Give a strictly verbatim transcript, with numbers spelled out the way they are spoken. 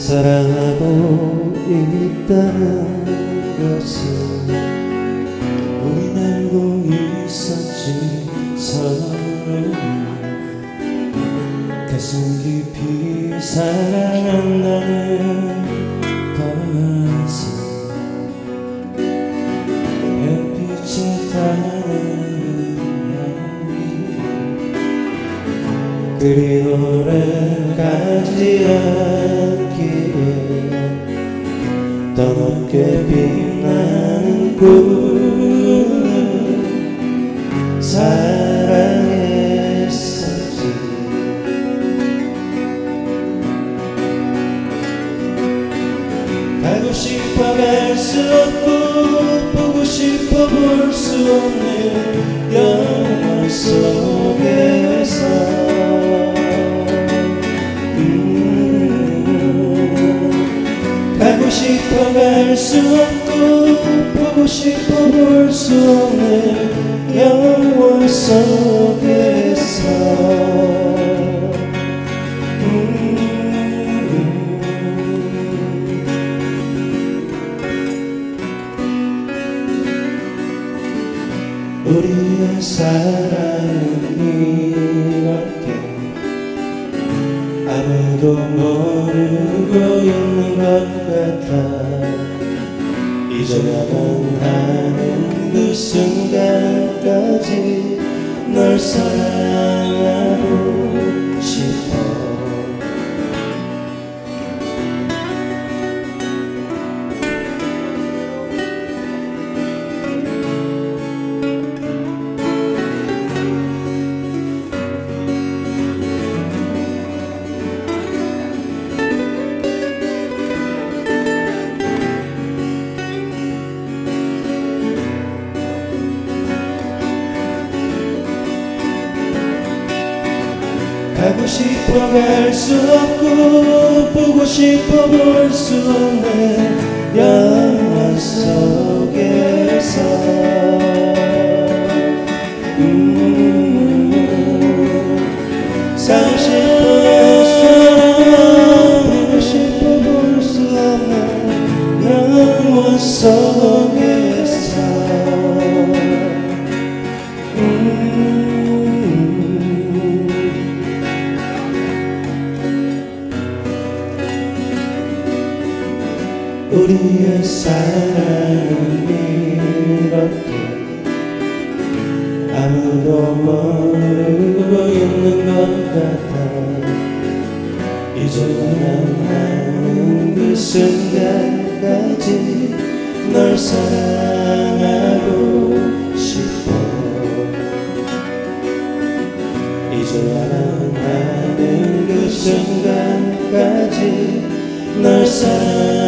사랑하고 있다는 것을 우린 알고 있었지. 서로를 가슴 깊이 사랑한다는 것을 햇빛에 타는 향기 그리 오래 가지 않기에 더 높게 빛나는 꿈을 사랑했었지. 가고 싶어 갈 수 없고 보고 싶어 볼 수 없는 영원 속에서 음 가고 싶어 갈 수 없고 보고 싶어 볼 수 없는 영원 속에서 음 우리의 사랑은 이렇게 아무도 모르고 있는 것 같아. 잊어야만 하는 그 순간까지 널 사랑하고 싶어. 가고 싶어 갈 수 없고 보고 싶어 볼 수 없는 영원 속에서 음 가고 싶어 보고 싶어 볼 수 없는 영원 속에서 음 우리의 사랑은 이렇게 아무도 모르고 있는 것 같아. 잊어야만 하는 그 순간까지 널 사랑하고 싶어. 잊어야만 하는 그 순간까지 널 사랑하고